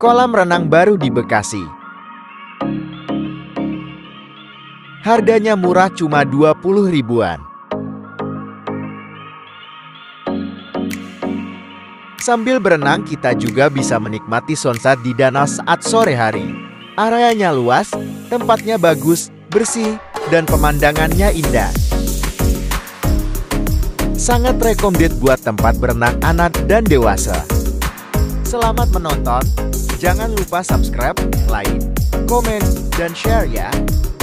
Kolam renang baru di Bekasi. Harganya murah, cuma 20 ribuan. Sambil berenang, kita juga bisa menikmati sunset di danau saat sore hari. Areanya luas, tempatnya bagus, bersih, dan pemandangannya indah. Sangat recommended buat tempat berenang anak dan dewasa. Selamat menonton, jangan lupa subscribe, like, komen, dan share ya.